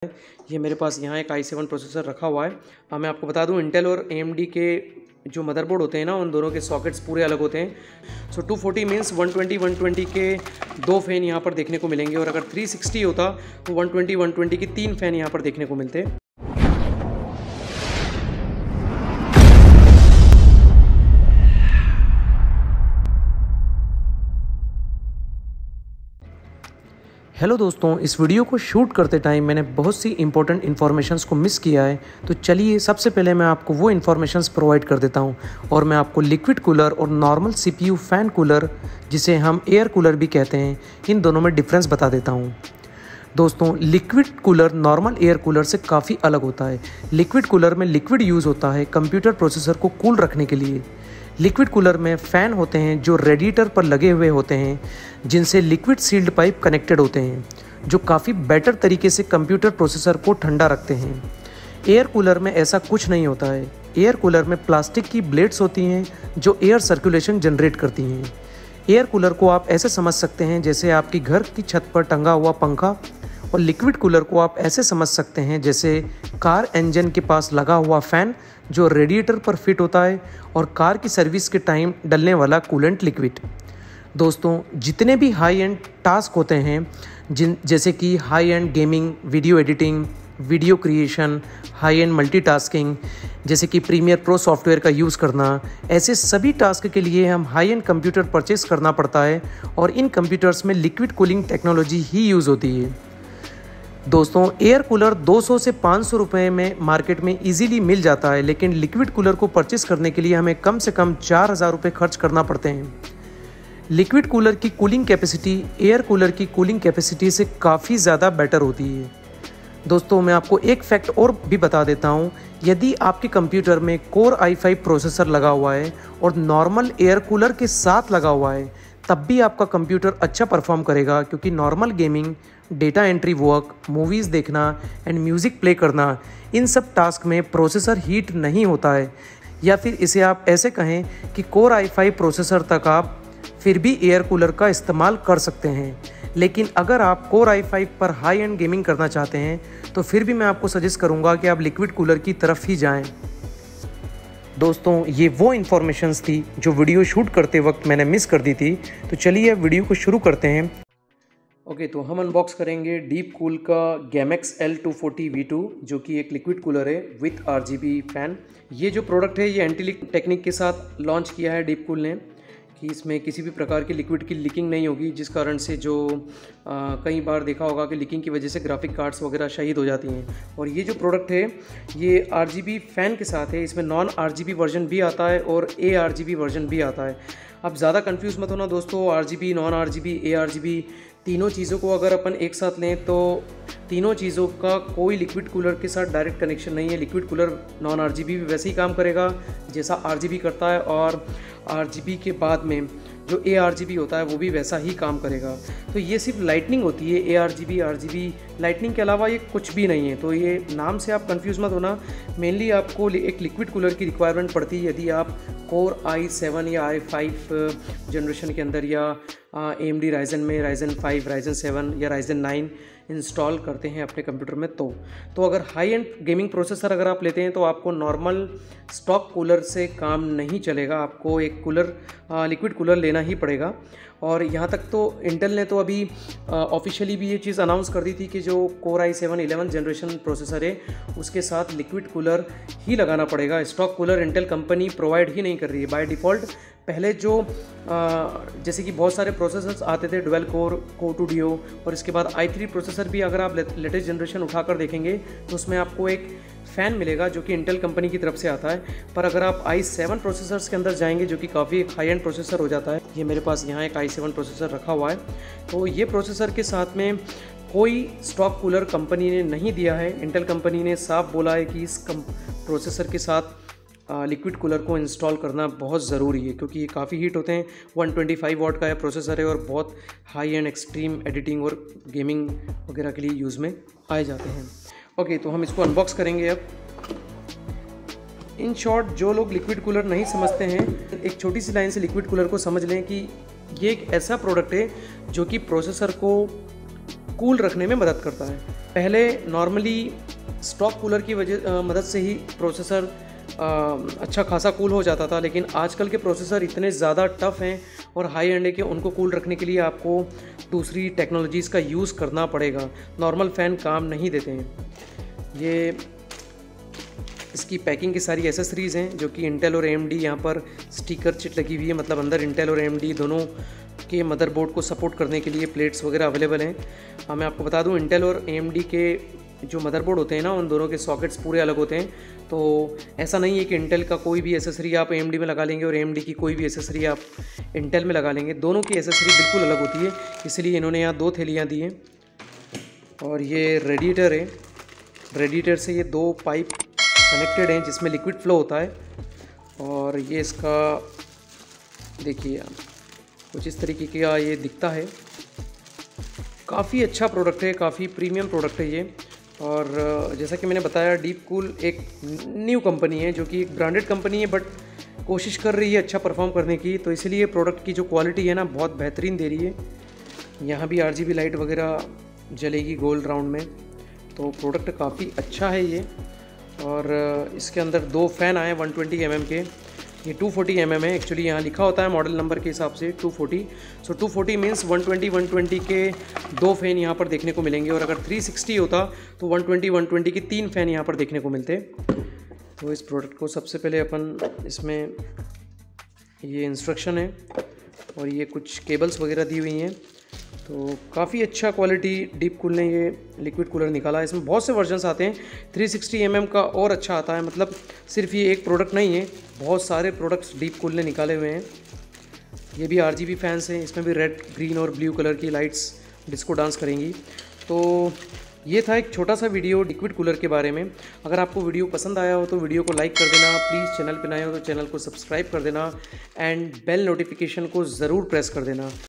ये मेरे पास यहाँ एक i7 प्रोसेसर रखा हुआ है। मैं आपको बता दूँ, इंटेल और AMD के जो मदरबोर्ड होते हैं ना, उन दोनों के सॉकेट्स पूरे अलग होते हैं। सो 240 मीन्स 120 के 2 फ़ैन यहाँ पर देखने को मिलेंगे, और अगर 360 होता तो 120 के 3 फ़ैन यहाँ पर देखने को मिलते। हेलो दोस्तों, इस वीडियो को शूट करते टाइम मैंने बहुत सी इंपॉर्टेंट इन्फॉर्मेशंस को मिस किया है। तो चलिए सबसे पहले मैं आपको वो इन्फॉर्मेशंस प्रोवाइड कर देता हूँ, और मैं आपको लिक्विड कूलर और नॉर्मल CPU फ़ैन कूलर, जिसे हम एयर कूलर भी कहते हैं, इन दोनों में डिफरेंस बता देता हूँ। दोस्तों, liquid cooler normal air cooler से काफ़ी अलग होता है। लिक्विड कूलर में लिक्विड यूज़ होता है कंप्यूटर प्रोसेसर को कूल रखने के लिए। लिक्विड कूलर में फ़ैन होते हैं जो रेडिएटर पर लगे हुए होते हैं, जिनसे लिक्विड सील्ड पाइप कनेक्टेड होते हैं, जो काफ़ी बेटर तरीके से कंप्यूटर प्रोसेसर को ठंडा रखते हैं। एयर कूलर में ऐसा कुछ नहीं होता है। एयर कूलर में प्लास्टिक की ब्लेड्स होती हैं जो एयर सर्कुलेशन जनरेट करती हैं। एयर कूलर को आप ऐसे समझ सकते हैं जैसे आपकी घर की छत पर टंगा हुआ पंखा, और लिक्विड कूलर को आप ऐसे समझ सकते हैं जैसे कार इंजन के पास लगा हुआ फ़ैन जो रेडिएटर पर फिट होता है, और कार की सर्विस के टाइम डलने वाला कूलेंट लिक्विड। दोस्तों, जितने भी हाई एंड टास्क होते हैं, जैसे कि high end gaming, video editing, video creation, high end multitasking, जैसे कि प्रीमियर प्रो सॉफ्टवेयर का यूज़ करना, ऐसे सभी टास्क के लिए हम हाई एंड कंप्यूटर परचेस करना पड़ता है, और इन कंप्यूटर्स में लिक्विड कूलिंग टेक्नोलॉजी ही यूज़ होती है। दोस्तों, एयर कूलर 200 से 500 रुपये में मार्केट में इजीली मिल जाता है, लेकिन लिक्विड कूलर को परचेस करने के लिए हमें कम से कम 4000 रुपये खर्च करना पड़ते हैं। लिक्विड कूलर की कूलिंग कैपेसिटी एयर कूलर की कूलिंग कैपेसिटी से काफ़ी ज़्यादा बेटर होती है। दोस्तों, मैं आपको एक फैक्ट और भी बता देता हूँ। यदि आपके कंप्यूटर में कोर i5 प्रोसेसर लगा हुआ है और नॉर्मल एयर कूलर के साथ लगा हुआ है, तब भी आपका कंप्यूटर अच्छा परफॉर्म करेगा, क्योंकि normal gaming, data entry work, movies देखना एंड म्यूज़िक प्ले करना, इन सब टास्क में प्रोसेसर हीट नहीं होता है। या फिर इसे आप ऐसे कहें कि कोर i5 प्रोसेसर तक आप फिर भी एयर कूलर का इस्तेमाल कर सकते हैं। लेकिन अगर आप कोर i5 पर हाई एंड गेमिंग करना चाहते हैं, तो फिर भी मैं आपको सजेस्ट करूंगा कि आप लिक्विड कूलर की तरफ ही जाएं। दोस्तों, ये वो इन्फॉर्मेशंस थी जो वीडियो शूट करते वक्त मैंने मिस कर दी थी। तो चलिए अब वीडियो को शुरू करते हैं। ओके, तो हम अनबॉक्स करेंगे डीप कूल का गैमेक्स L240 V2, जो कि एक लिक्विड कूलर है विथ RGB फ़ैन। ये जो प्रोडक्ट है, ये एंटी लीक टेक्निक के साथ लॉन्च किया है डीप कूल ने, कि इसमें किसी भी प्रकार की लिक्विड की लीकिंग नहीं होगी, जिस कारण से जो कई बार देखा होगा कि लीकिंग की वजह से ग्राफिक कार्ड्स वगैरह शहीद हो जाती हैं। और ये जो प्रोडक्ट है, ये RGB फ़ैन के साथ है। इसमें नॉन RGB वर्जन भी आता है और ARGB वर्जन भी आता है। अब ज़्यादा कंफ्यूज मत होना दोस्तों, RGB, नॉन RGB, ARGB तीनों चीज़ों को अगर अपन एक साथ लें तो तीनों चीज़ों का कोई लिक्विड कूलर के साथ डायरेक्ट कनेक्शन नहीं है। लिक्विड कूलर नॉन RGB भी वैसे ही काम करेगा जैसा RGB करता है, और RGB के बाद में जो ARGB होता है वो भी वैसा ही काम करेगा। तो ये सिर्फ लाइटनिंग होती है, ARGB, RGB लाइटनिंग के अलावा ये कुछ भी नहीं है। तो ये नाम से आप कंफ्यूज मत होना। मेनली आपको एक लिक्विड कूलर की रिक्वायरमेंट पड़ती है यदि आप कोर i7 या i5 जनरेशन के अंदर, या AMD राइजन में राइजन 5, राइजन 7 या राइजन 9 इंस्टॉल करते हैं अपने कंप्यूटर में। तो अगर हाई एंड गेमिंग प्रोसेसर अगर आप लेते हैं, तो आपको नॉर्मल स्टॉक कूलर से काम नहीं चलेगा। आपको एक कूलर, लिक्विड कूलर लेना ही पड़ेगा। और यहाँ तक तो इंटेल ने तो अभी ऑफिशियली भी ये चीज़ अनाउंस कर दी थी कि जो कोर i7 11 जनरेशन प्रोसेसर है, उसके साथ लिक्विड कूलर ही लगाना पड़ेगा। Stock cooler Intel company provide ही नहीं कर रही है बाय डिफ़ॉल्ट। पहले जो जैसे कि बहुत सारे प्रोसेसर्स आते थे, डुअल कोर, कोर 2 डियो, और इसके बाद i3 प्रोसेसर भी अगर आप लेटेस्ट जनरेशन उठाकर देखेंगे तो उसमें आपको एक फ़ैन मिलेगा जो कि इंटेल कंपनी की तरफ से आता है। पर अगर आप i7 प्रोसेसर्स के अंदर जाएंगे, जो कि काफ़ी एक हाई एंड प्रोसेसर हो जाता है, ये मेरे पास यहाँ एक i7 प्रोसेसर रखा हुआ है, तो ये प्रोसेसर के साथ में कोई स्टॉक कूलर कंपनी ने नहीं दिया है। इंटेल कंपनी ने साफ बोला है कि इस प्रोसेसर के साथ लिक्विड कूलर को इंस्टॉल करना बहुत ज़रूरी है, क्योंकि ये काफ़ी हीट होते हैं। 125 वाट का यह प्रोसेसर है और बहुत हाई एंड एक्सट्रीम एडिटिंग और गेमिंग वगैरह के लिए यूज़ में आए जाते हैं। ओके, तो हम इसको अनबॉक्स करेंगे अब। इन शॉर्ट, जो लोग लिक्विड कूलर नहीं समझते हैं, एक छोटी सी लाइन से लिक्विड कूलर को समझ लें कि ये एक ऐसा प्रोडक्ट है जो कि प्रोसेसर को कूल रखने में मदद करता है। पहले नॉर्मली स्टॉक कूलर की मदद से ही प्रोसेसर अच्छा खासा कूल हो जाता था, लेकिन आजकल के प्रोसेसर इतने ज़्यादा टफ हैं और हाई एंड है कि उनको कूल रखने के लिए आपको दूसरी टेक्नोलॉजीज़ का यूज़ करना पड़ेगा। नॉर्मल फ़ैन काम नहीं देते हैं। ये इसकी पैकिंग की सारी एसेसरीज़ हैं जो कि इंटेल और AMD, यहाँ पर स्टिकर चिट लगी हुई है, मतलब अंदर इंटेल और AMD दोनों के मदरबोर्ड को सपोर्ट करने के लिए प्लेट्स वगैरह अवेलेबल हैं। मैं आपको बता दूं, इंटेल और AMD के जो मदरबोर्ड होते हैं ना, उन दोनों के सॉकेट्स पूरे अलग होते हैं। तो ऐसा नहीं है कि इंटेल का कोई भी एसेसरी आप AMD में लगा लेंगे और AMD की कोई भी एसेसरी आप इंटेल में लगा लेंगे। दोनों की एसेसरी बिल्कुल अलग होती है, इसलिए इन्होंने यहाँ 2 थैलियाँ दी हैं। और ये रेडिएटर है, रेडिएटर से ये 2 पाइप कनेक्टेड हैं जिसमें लिक्विड फ्लो होता है। और ये इसका देखिए कुछ इस तरीके का ये दिखता है। काफ़ी अच्छा प्रोडक्ट है, काफ़ी प्रीमियम प्रोडक्ट है ये। और जैसा कि मैंने बताया, डीप कूल एक न्यू कंपनी है जो कि एक ब्रांडेड कंपनी है, बट कोशिश कर रही है अच्छा परफॉर्म करने की, तो इसलिए प्रोडक्ट की जो क्वालिटी है ना, बहुत बेहतरीन दे रही है। यहाँ भी RGB लाइट वगैरह जलेगी गोल राउंड में, तो प्रोडक्ट काफ़ी अच्छा है ये। और इसके अंदर 2 फ़ैन आए 120 mm के। ये 240 mm है एक्चुअली, यहाँ लिखा होता है मॉडल नंबर के हिसाब से 240। सो 240 मीन्स 120 के 2 फ़ैन यहाँ पर देखने को मिलेंगे। और अगर 360 होता तो 120 के 3 फ़ैन यहाँ पर देखने को मिलते। तो इस प्रोडक्ट को सबसे पहले अपन, इसमें ये इंस्ट्रक्शन है और ये कुछ केबल्स वगैरह दी हुई हैं। तो काफ़ी अच्छा क्वालिटी डीप कूल ने ये लिक्विड कूलर निकाला है। इसमें बहुत से वर्जन्स आते हैं, 360 mm का और अच्छा आता है। मतलब सिर्फ ये एक प्रोडक्ट नहीं है, बहुत सारे प्रोडक्ट्स डीप कूल ने निकाले हुए हैं। ये भी RGB फैंस हैं, इसमें भी रेड, ग्रीन और ब्लू कलर की लाइट्स डिस्को डांस करेंगी। तो ये था एक छोटा सा वीडियो लिक्विड कूलर के बारे में। अगर आपको वीडियो पसंद आया हो तो वीडियो को लाइक कर देना, प्लीज़ चैनल पर नए हो तो चैनल को सब्सक्राइब कर देना एंड बेल नोटिफिकेशन को ज़रूर प्रेस कर देना।